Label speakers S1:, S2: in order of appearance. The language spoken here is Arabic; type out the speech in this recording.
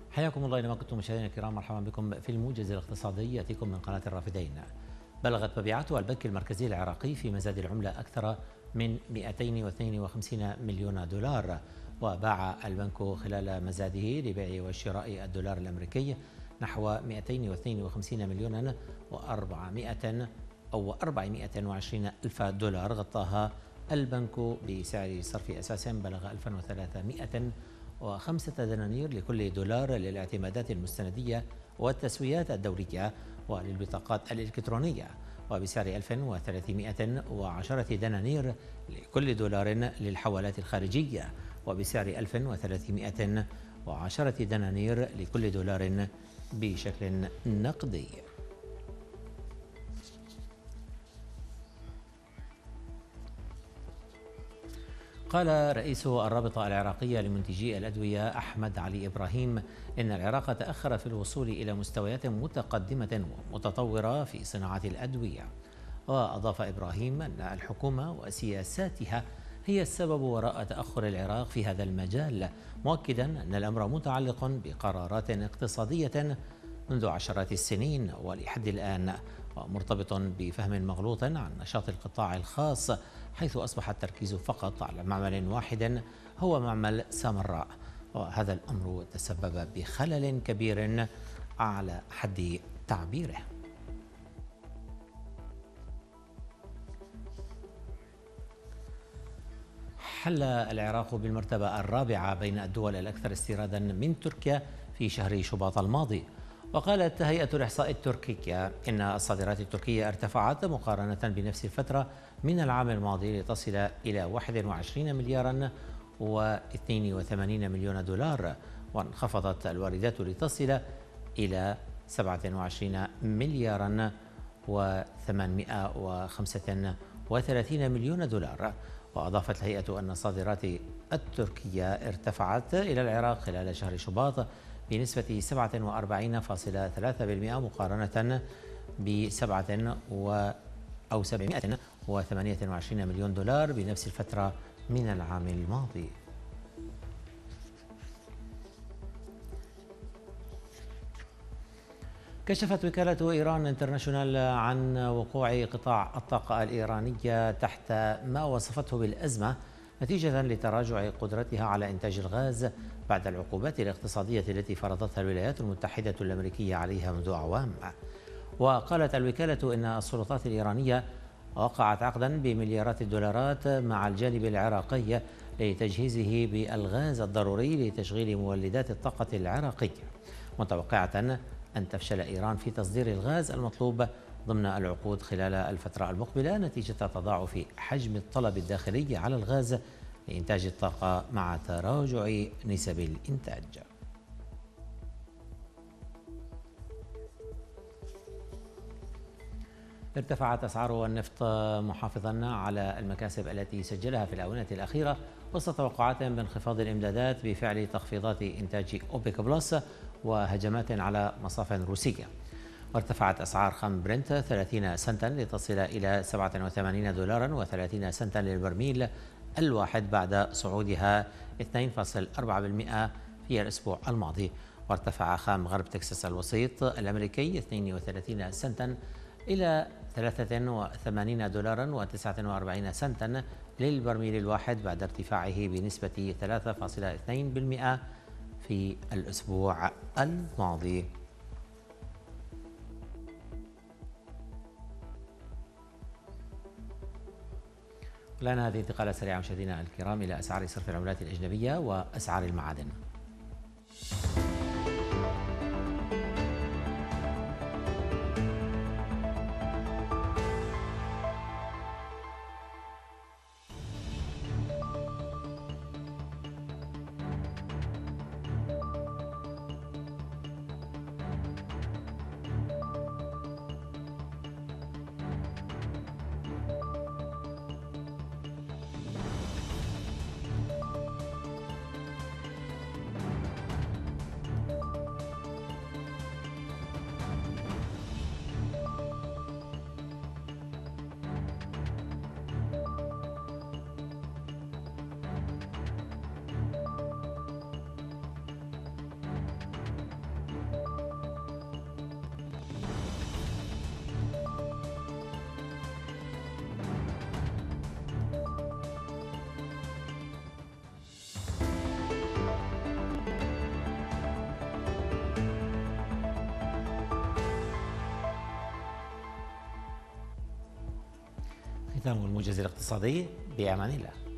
S1: حياكم الله اينما كنتم مشاهدينا الكرام، مرحبا بكم في الموجز الاقتصادي ياتيكم من قناه الرافدين. بلغت مبيعات البنك المركزي العراقي في مزاد العمله اكثر من 252 مليون دولار، وباع البنك خلال مزاده لبيع وشراء الدولار الامريكي نحو 252 مليون و400 أو 420 ألف دولار، غطاها البنك بسعر صرف أساس بلغ 1305 دنانير لكل دولار للاعتمادات المستندية والتسويات الدورية وللبطاقات الإلكترونية، وبسعر 1310 دنانير لكل دولار للحوالات الخارجية، وبسعر 1310 دنانير لكل دولار بشكل نقدي. قال رئيس الرابطة العراقية لمنتجي الأدوية أحمد علي إبراهيم إن العراق تأخر في الوصول إلى مستويات متقدمة ومتطورة في صناعة الأدوية. وأضاف إبراهيم أن الحكومة وسياساتها هي السبب وراء تأخر العراق في هذا المجال، مؤكدا أن الأمر متعلق بقرارات اقتصادية منذ عشرات السنين ولحد الآن، ومرتبط بفهم مغلوط عن نشاط القطاع الخاص، حيث أصبح التركيز فقط على معمل واحد هو معمل سامراء، وهذا الأمر تسبب بخلل كبير على حد تعبيره. حل العراق بالمرتبة الرابعة بين الدول الأكثر استيرادا من تركيا في شهر شباط الماضي. وقالت هيئة الإحصاء التركية إن الصادرات التركية ارتفعت مقارنة بنفس الفترة من العام الماضي لتصل إلى 21 مليارا و82 مليون دولار، وانخفضت الواردات لتصل إلى 27 مليارا و835 مليون دولار. وأضافت الهيئة أن الصادرات التركية ارتفعت إلى العراق خلال شهر شباط بنسبة 47.3% مقارنة ب 728 مليون دولار بنفس الفترة من العام الماضي. كشفت وكالة إيران انترناشونال عن وقوع قطاع الطاقة الإيرانية تحت ما وصفته بالأزمة نتيجة لتراجع قدرتها على إنتاج الغاز بعد العقوبات الاقتصادية التي فرضتها الولايات المتحدة الأمريكية عليها منذ أعوام. وقالت الوكالة إن السلطات الإيرانية وقعت عقدا بمليارات الدولارات مع الجانب العراقي لتجهيزه بالغاز الضروري لتشغيل مولدات الطاقة العراقية، متوقعة أن تفشل إيران في تصدير الغاز المطلوب ضمن العقود خلال الفترة المقبلة نتيجة تضاعف حجم الطلب الداخلي على الغاز لإنتاج الطاقة مع تراجع نسب الإنتاج. ارتفعت أسعار النفط محافظا على المكاسب التي سجلها في الآونة الأخيرة وسط توقعات بانخفاض الإمدادات بفعل تخفيضات إنتاج أوبك بلس وهجمات على مصافٍ روسية. وارتفعت أسعار خام برنت 30 سنتا لتصل إلى 87 دولارا و30 سنتا للبرميل الواحد بعد صعودها 2.4% في الأسبوع الماضي. وارتفع خام غرب تكساس الوسيط الأمريكي 32 سنتا إلى 83 دولارا و49 سنتا للبرميل الواحد بعد ارتفاعه بنسبة 3.2% في الأسبوع الماضي. لنا هذه انتقالة سريعة مشاهدينا الكرام إلى أسعار صرف العملات الأجنبية وأسعار المعادن. ختام الموجز الاقتصادي، بأمان الله.